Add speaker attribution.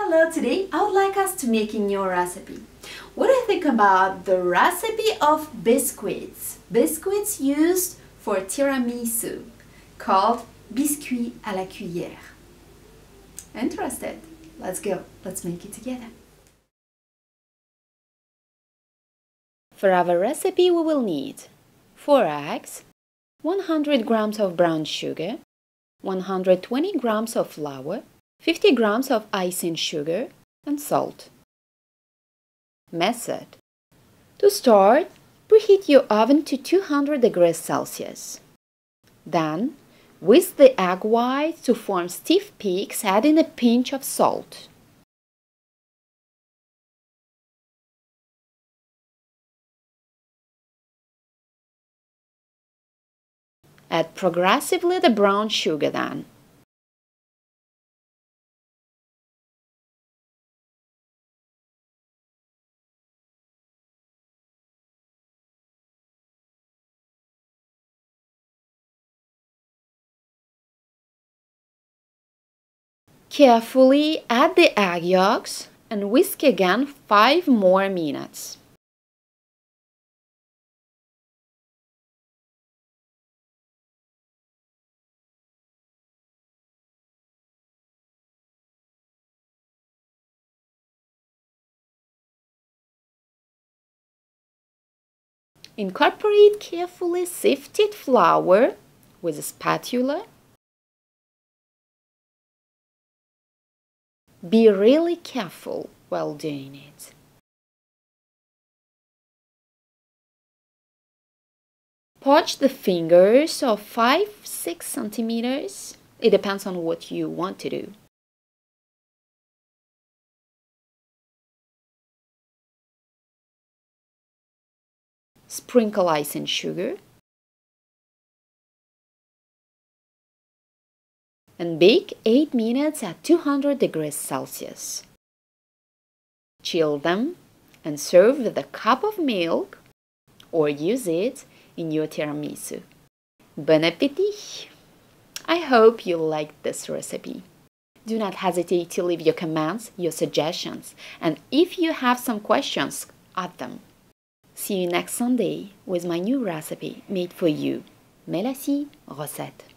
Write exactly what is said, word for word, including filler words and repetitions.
Speaker 1: Hello, today I would like us to make a new recipe. What do you think about the recipe of biscuits? Biscuits used for tiramisu, called biscuits à la cuillère. Interested? Let's go, let's make it together.
Speaker 2: For our recipe we will need four eggs, one hundred grams of brown sugar, one hundred twenty grams of flour, fifty grams of icing sugar and salt. Method. To start, preheat your oven to two hundred degrees Celsius. Then, whisk the egg whites to form stiff peaks, adding a pinch of salt. Add progressively the brown sugar then. Carefully add the egg yolks and whisk again five more minutes. Incorporate carefully sifted flour with a spatula. Be really careful while doing it. Poach the fingers of five to six centimeters. It depends on what you want to do. Sprinkle icing sugar and bake eight minutes at two hundred degrees Celsius. Chill them and serve with a cup of milk or use it in your tiramisu. Bon appétit! I hope you liked this recipe. Do not hesitate to leave your comments, your suggestions, and if you have some questions, add them. See you next Sunday with my new recipe made for you, Melassi Recettes.